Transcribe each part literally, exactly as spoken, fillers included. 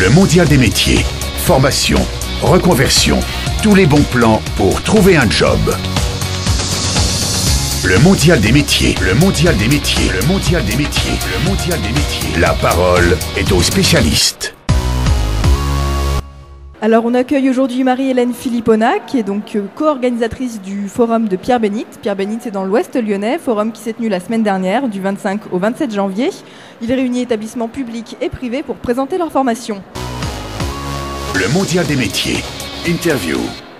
Le mondial des métiers. Formation, reconversion, tous les bons plans pour trouver un job. Le mondial des métiers, le mondial des métiers, le mondial des métiers, le mondial des métiers. La parole est aux spécialistes. Alors on accueille aujourd'hui Marie-Hélène Philippona, qui est donc co-organisatrice du forum de Pierre-Bénite. Pierre-Bénite, c'est dans l'ouest lyonnais, forum qui s'est tenu la semaine dernière, du vingt-cinq au vingt-sept janvier. Il réunit établissements publics et privés pour présenter leur formation. Le mondial des métiers. Interview.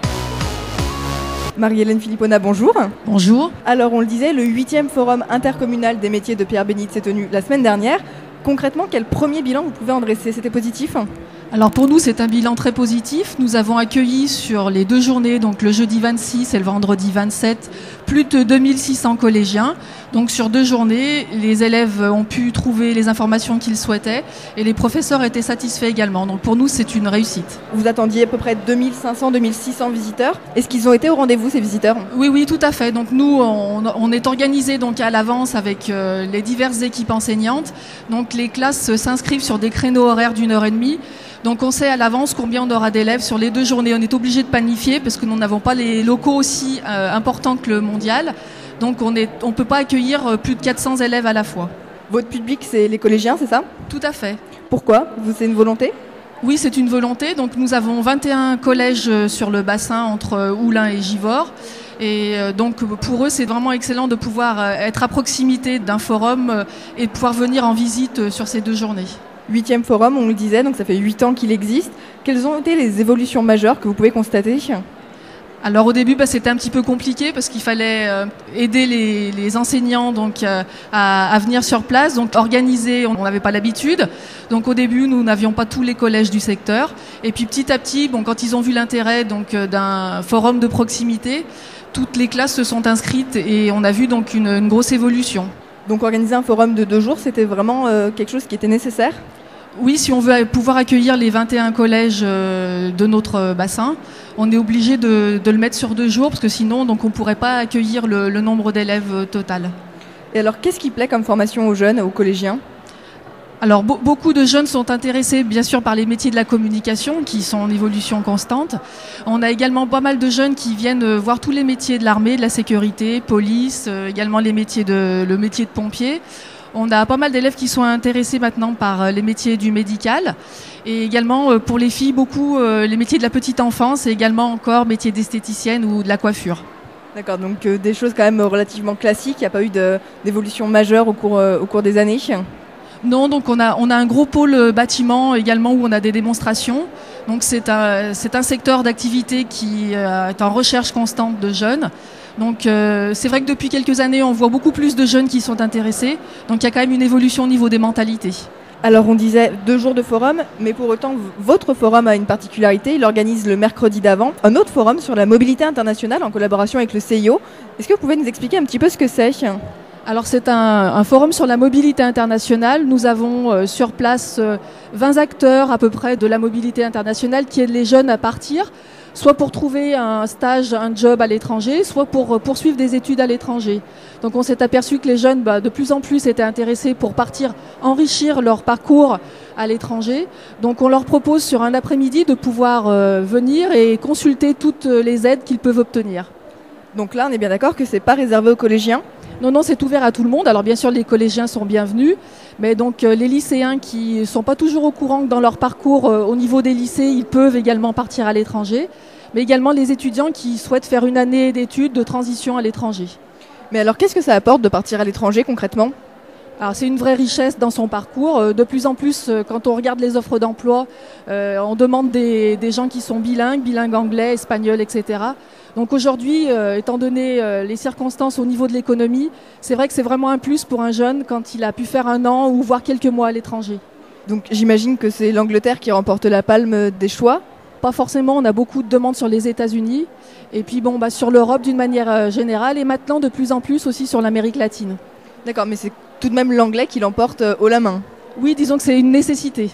Marie-Hélène Philippona, bonjour. Bonjour. Alors on le disait, le huitième forum intercommunal des métiers de Pierre-Bénite s'est tenu la semaine dernière. Concrètement, quel premier bilan vous pouvez en dresser? C'était positif? Alors pour nous, c'est un bilan très positif. Nous avons accueilli sur les deux journées, donc le jeudi vingt-six et le vendredi vingt-sept, plus de deux mille six cents collégiens. Donc sur deux journées, les élèves ont pu trouver les informations qu'ils souhaitaient et les professeurs étaient satisfaits également. Donc pour nous, c'est une réussite. Vous attendiez à peu près deux mille cinq cents, deux mille six cents visiteurs. Est-ce qu'ils ont été au rendez-vous, ces visiteurs? Oui, oui, tout à fait. Donc nous, on, on est organisé donc à l'avance avec euh, les diverses équipes enseignantes. Donc les classes s'inscrivent sur des créneaux horaires d'une heure et demie. Donc on sait à l'avance combien on aura d'élèves sur les deux journées. On est obligé de planifier parce que nous n'avons pas les locaux aussi euh, importants que le mondial. Donc on ne on peut pas accueillir plus de quatre cents élèves à la fois. Votre public, c'est les collégiens, c'est ça? Tout à fait. Pourquoi? C'est une volonté? Oui, c'est une volonté. Donc nous avons vingt et un collèges sur le bassin entre Oulin et Givors. Et donc pour eux, c'est vraiment excellent de pouvoir être à proximité d'un forum et de pouvoir venir en visite sur ces deux journées. Huitième forum, on le disait, donc ça fait huit ans qu'il existe. Quelles ont été les évolutions majeures que vous pouvez constater? Alors au début, bah, c'était un petit peu compliqué parce qu'il fallait euh, aider les, les enseignants donc euh, à, à venir sur place, donc organiser. On n'avait pas l'habitude, donc au début nous n'avions pas tous les collèges du secteur. Et puis petit à petit, bon, quand ils ont vu l'intérêt donc euh, d'un forum de proximité, toutes les classes se sont inscrites et on a vu donc une, une grosse évolution. Donc organiser un forum de deux jours, c'était vraiment euh, quelque chose qui était nécessaire? Oui, si on veut pouvoir accueillir les vingt et un collèges euh, de notre bassin, on est obligé de, de le mettre sur deux jours parce que sinon donc, on ne pourrait pas accueillir le, le nombre d'élèves total. Et alors, qu'est-ce qui plaît comme formation aux jeunes, aux collégiens? Alors, be- beaucoup de jeunes sont intéressés, bien sûr, par les métiers de la communication, qui sont en évolution constante. On a également pas mal de jeunes qui viennent voir tous les métiers de l'armée, de la sécurité, police, euh, également les métiers de, le métier de pompier. On a pas mal d'élèves qui sont intéressés maintenant par les métiers du médical. Et également, pour les filles, beaucoup les métiers de la petite enfance et également encore métiers d'esthéticienne ou de la coiffure. D'accord, donc euh, des choses quand même relativement classiques. Il n'y a pas eu de, d'évolution majeure au cours, euh, au cours des années? Non, donc on a, on a un gros pôle bâtiment également où on a des démonstrations. Donc c'est un, c'est un secteur d'activité qui euh, est en recherche constante de jeunes. Donc euh, c'est vrai que depuis quelques années, on voit beaucoup plus de jeunes qui sont intéressés. Donc il y a quand même une évolution au niveau des mentalités. Alors on disait deux jours de forum, mais pour autant, votre forum a une particularité. Il organise le mercredi d'avant un autre forum sur la mobilité internationale en collaboration avec le C I O. Est-ce que vous pouvez nous expliquer un petit peu ce que c'est? Alors c'est un, un forum sur la mobilité internationale. Nous avons euh, sur place euh, vingt acteurs à peu près de la mobilité internationale qui aident les jeunes à partir, soit pour trouver un stage, un job à l'étranger, soit pour poursuivre des études à l'étranger. Donc on s'est aperçu que les jeunes, bah, de plus en plus, étaient intéressés pour partir enrichir leur parcours à l'étranger. Donc on leur propose sur un après-midi de pouvoir euh, venir et consulter toutes les aides qu'ils peuvent obtenir. Donc là, on est bien d'accord que c'est pas réservé aux collégiens? Non, non, c'est ouvert à tout le monde. Alors bien sûr, les collégiens sont bienvenus, mais donc euh, les lycéens qui ne sont pas toujours au courant que dans leur parcours euh, au niveau des lycées, ils peuvent également partir à l'étranger, mais également les étudiants qui souhaitent faire une année d'études de transition à l'étranger. Mais alors, qu'est-ce que ça apporte de partir à l'étranger concrètement? Alors c'est une vraie richesse dans son parcours. De plus en plus, quand on regarde les offres d'emploi, euh, on demande des, des gens qui sont bilingues, bilingues anglais, espagnol, et cetera. Donc aujourd'hui, euh, étant donné euh, les circonstances au niveau de l'économie, c'est vrai que c'est vraiment un plus pour un jeune quand il a pu faire un an ou voire quelques mois à l'étranger. Donc j'imagine que c'est l'Angleterre qui remporte la palme des choix? Pas forcément, on a beaucoup de demandes sur les États-Unis et puis bon, bah, sur l'Europe d'une manière euh, générale et maintenant de plus en plus aussi sur l'Amérique latine. D'accord, mais c'est tout de même l'anglais qui l'emporte euh, haut la main? Oui, disons que c'est une nécessité.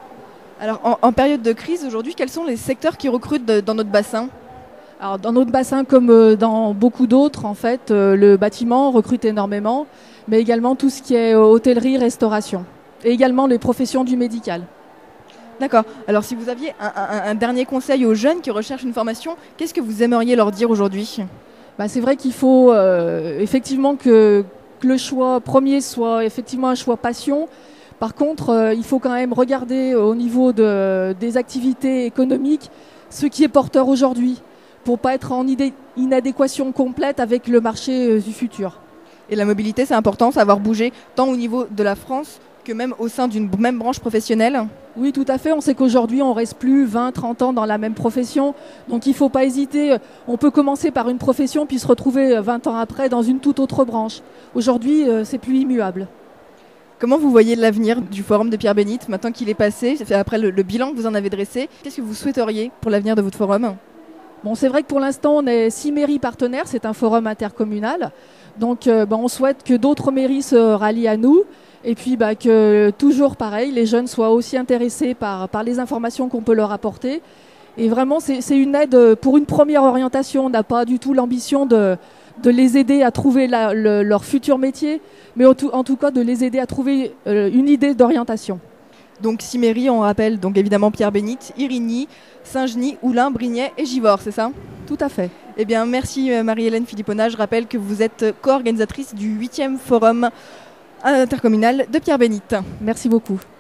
Alors en, en période de crise aujourd'hui, quels sont les secteurs qui recrutent de, dans notre bassin? Alors, dans notre bassin, comme dans beaucoup d'autres, en fait, le bâtiment recrute énormément, mais également tout ce qui est hôtellerie, restauration, et également les professions du médical. D'accord. Alors si vous aviez un, un- un dernier conseil aux jeunes qui recherchent une formation, qu'est-ce que vous aimeriez leur dire aujourd'hui? Bah, c'est vrai qu'il faut euh, effectivement que, que le choix premier soit effectivement un choix passion. Par contre, euh, il faut quand même regarder au niveau de, des activités économiques ce qui est porteur aujourd'hui pour pas être en idée- inadéquation complète avec le marché euh, du futur. Et la mobilité, c'est important, savoir bouger tant au niveau de la France que même au sein d'une même branche professionnelle. Oui, tout à fait. On sait qu'aujourd'hui, on reste plus vingt, trente ans dans la même profession. Donc, il ne faut pas hésiter. On peut commencer par une profession puis se retrouver vingt ans après dans une toute autre branche. Aujourd'hui, euh, c'est plus immuable. Comment vous voyez l'avenir du forum de Pierre-Bénite maintenant qu'il est passé, après le, le bilan que vous en avez dressé? Qu'est-ce que vous souhaiteriez pour l'avenir de votre forum? Bon, c'est vrai que pour l'instant, on est six mairies partenaires. C'est un forum intercommunal. Donc, euh, ben, on souhaite que d'autres mairies se rallient à nous. Et puis, bah, que toujours pareil, les jeunes soient aussi intéressés par, par les informations qu'on peut leur apporter. Et vraiment, c'est c'est une aide pour une première orientation. On n'a pas du tout l'ambition de, de les aider à trouver la- le- leur futur métier, mais en tout, en tout cas de les aider à trouver euh, une idée d'orientation. Donc six mairies, on rappelle donc évidemment Pierre-Bénite, Irigny, Saint-Genis, Oulin, Brignais et Givors, c'est ça? Tout à fait. Eh bien, merci euh, Marie-Hélène Philippona. Je rappelle que vous êtes co-organisatrice du huitième forum intercommunal de Pierre-Bénite. Merci beaucoup.